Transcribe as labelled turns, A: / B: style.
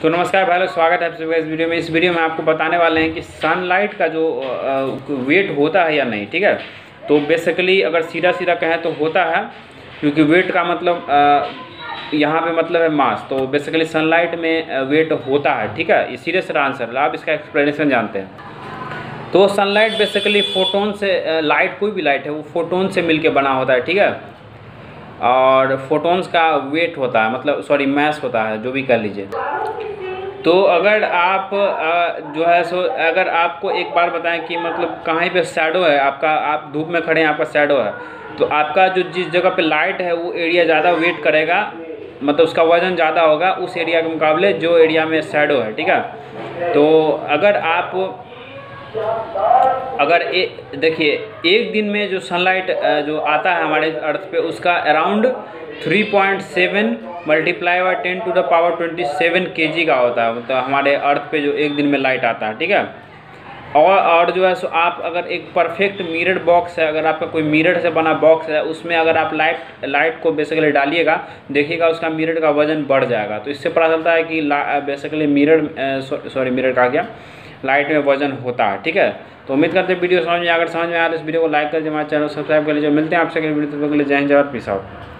A: तो नमस्कार भाई लोग, स्वागत है आप सभी का इस वीडियो में। इस वीडियो में आपको बताने वाले हैं कि सनलाइट का जो वेट होता है या नहीं, ठीक है। तो बेसिकली अगर सीधा सीधा कहें तो होता है, क्योंकि वेट का मतलब यहाँ पे मतलब है मास। तो बेसिकली सनलाइट में वेट होता है, ठीक है। ये सीधे से आंसर है, आप इसका एक्सप्लेनेशन जानते हैं। तो सनलाइट बेसिकली फोटोन से, लाइट कोई भी लाइट है वो फोटोन से मिलके बना होता है, ठीक है। और फोटोन्स का वेट होता है, मतलब सॉरी मैस होता है, जो भी कर लीजिए। तो अगर आप जो है सो अगर आपको एक बार बताएं कि मतलब कहीं पे शैडो है आपका, आप धूप में खड़े हैं, आपका शैडो है, तो आपका जो जिस जगह पे लाइट है वो एरिया ज़्यादा वेट करेगा, मतलब उसका वज़न ज़्यादा होगा उस एरिया के मुकाबले जो एरिया में शैडो है, ठीक है। तो अगर देखिए एक दिन में जो सनलाइट जो आता है हमारे अर्थ पे, उसका अराउंड 3.7 मल्टीप्लाई बाई 10⁻27 kg का होता है, मतलब हमारे अर्थ पे जो एक दिन में लाइट आता है, ठीक है। और जो है सो आप अगर एक परफेक्ट मिरर बॉक्स है, अगर आपका कोई मिरर से बना बॉक्स है, उसमें अगर आप लाइट को बेसिकली डालिएगा, देखिएगा उसका मिरर का वजन बढ़ जाएगा। तो इससे पता चलता है कि बेसिकली मिरर का क्या लाइट में वजन होता है, ठीक है। तो उम्मीद करते हैं वीडियो समझ में, अगर समझ में आ रहा है इस वीडियो को लाइक कर दीजिए, हमारे चैनल सब्सक्राइब कर लीजिए। मिलते हैं आपसे अगले वीडियो, तब तक के लिए जय हिंद, जय भारत, पीस आउट।